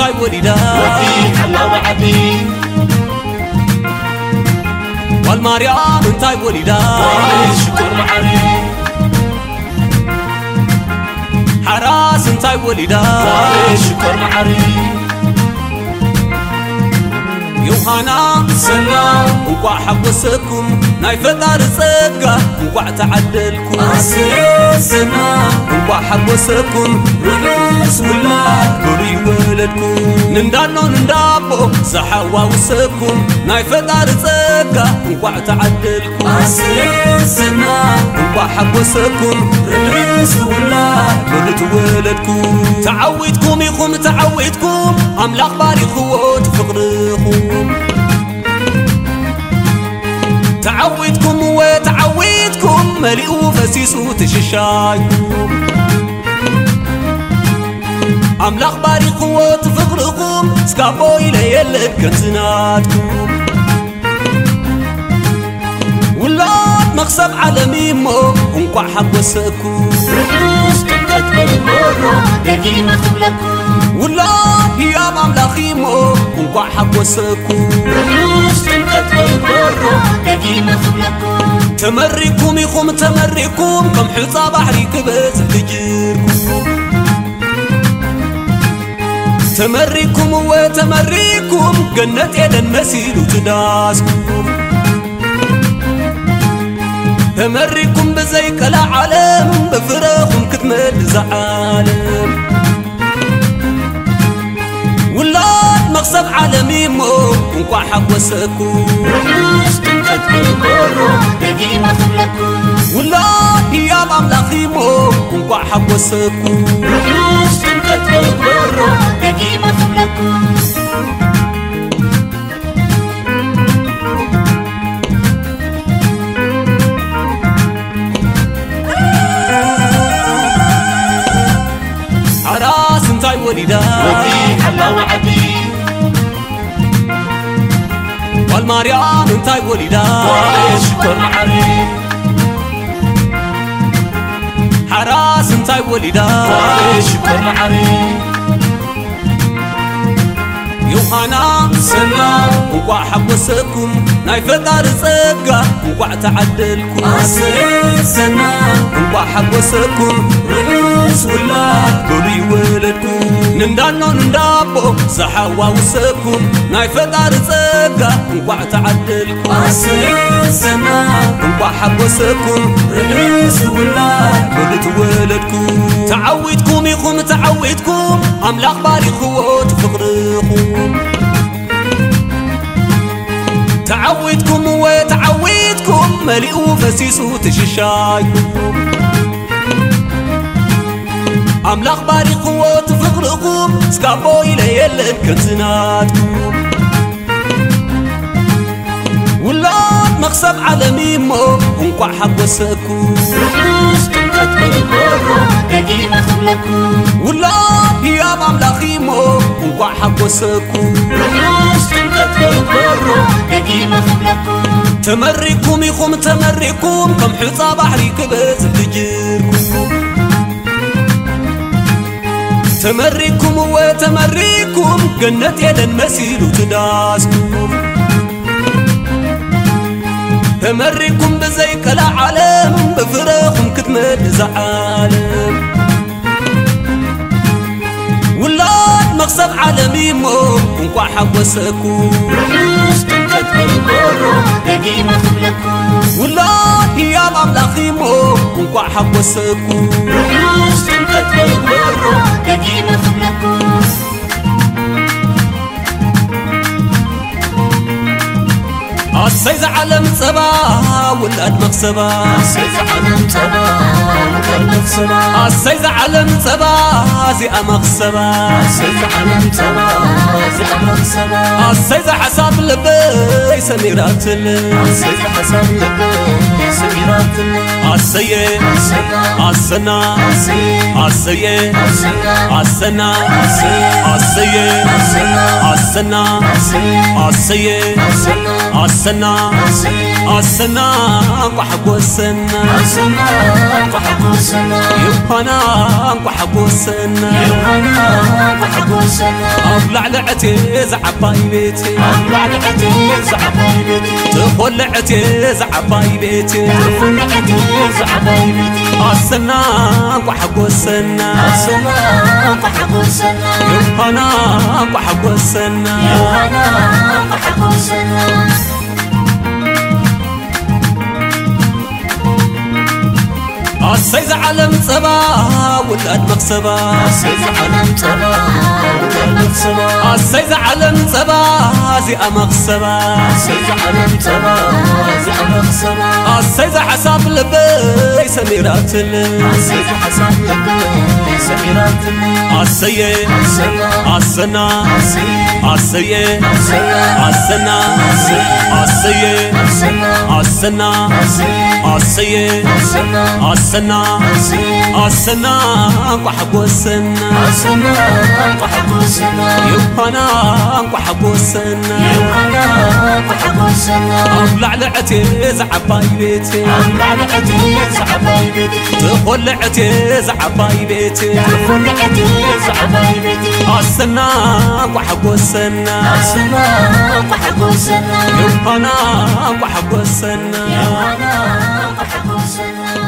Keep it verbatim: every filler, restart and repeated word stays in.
انتاي وليدا وفي حلا وعبي والمريم انتاي وليدا شكر معري حراس انتاي وليدا شكر معري يوهانا سنا انقوا حبسكم ناي فتار صقا انقوا تعدلكم أسير سنا انقوا حبسكم رئيس ولا قري ولدكم نندانو نندابو صحوا وسكم ناي فتار صقا انقوا تعدلكم أسير سنا انقوا حبسكم رئيس ولا قري ولدكم تعودكم يخم تعودكم أملاق باري خوت فقركم تعودكم وتعودكم ملئوا فسيسوا تششايكم أملاق باري خوت فقركم سكابو إلي يلد كنزناتكم ولاد مغصب عالمي مو انقوا حبسكم رئيس تنكت بالبرو دقيمة خبلكم ولاد يا مملخي مو انقوا حبسكم رئيس تنكت بالبرو دقيمة خبلكم تمريكم يخم تمريكم كم حصى بحري كبس تجيركم تمريكم وتمريكم جنة يدن مسيل وتداسكم تمريكم بزيك العالم بفراخم كتمل زعالم ولاد مغصب عالمي مو انقوا حبسكم رئيس تنكت بالبرو دقيمة خبلكم ولاد يا مملخي مو انقوا حبسكم رئيس تنكت بالبرو دقيمة خبلكم حراس انتاي وليدا وفي حلا وعبي والمريم انتاي وليدا شكر معري حراس انتاي وليدا شكر معري يوهانا سنا انقوا حبسكم ناي فتار صقا انقوا تعدلكم أسير سنا انقوا حبسكم رئيس ولا قري ولدكم نندانو نندابو صحوا وسكم ناي فتار صقا انقوا تعدلكم أسير سنا انقوا حبسكم رئيس ولا قري ولدكم تعودكم يخم تعودكم أملاق باري خوت فقركم تعودكم وتعودكم ملئوا فسيسوا تششايكم أملاق باري خوت فقركم سكابو إلي يلد كنزناتكم ولاد مغصب عالمي مو انقوا حبسكم رئيس تنكت بالبرو دقيمة خبلكم ولاد يا مملخي مو انقوا حبسكم رئيس تنكت بالبرو دقيمة خبلكم تمريكم يخم تمريكم كم حصى بحري كبس تجيركم تمريكم وتمريكم جنة يدن مسيل وتداسكم تمريكم بزيك العالم بفراخم كتمل زعالم ولاد مغصب عالمي مو انقوا حبسكم رئيس تنكت بالبرو دقيمة خبلكم ولاد يا مملخي مو انقوا حبسكم رئيس تنكت بالبرو دقيمة خبلكم السيد علم صبا ولاد مغصبا السيد علم صبا ولاد مغصبا السيد علم صبا زي مغصبا السيد علم صبا زي مغصبا السيد حساب لبي سميرات السيد حسن لبي سميرات السيد السنا السنا السيد السيد السنا السنا السيد السيد السنا السنا السيد السيد السنا السنا السيد السنا وحبو السنا السنا وحبو السنا يبهنا وحبو السنا يوهنا وحبو وحقوسنا أبلع لعتي زعباي بيتي أبلع لعتي زعباي بيتي تخلعتي زعباي بيتي تخلعتي زعباي بيتي أصنا وحقوسنا أصنا وحقوسنا يوهنا وحقوسنا يوهنا وحقوسنا السيد عالم صبا ولاد مقصبا السيد عالم صبا ولاد مقصبا السيد عالم صبا زي مقصبا السيد عالم صبا زي مقصبا السيد حساب لبي سميرات السيد حساب لبي سميرات السيد السنا السيد السنا السيد السنا السيد السنا السنا وحقوسنا السنا وحقوسنا يوهنا وحقوسنا يوهنا وحقوسنا أبلع لعتي زعباي بيتي أبلع لعتي زعباي بيتي تخلعتي زعباي بيتي تخلعتي زعباي بيتي السنا وحقوسنا السنا وحقوسنا يوهنا وحقوسنا يوهنا وحقوسنا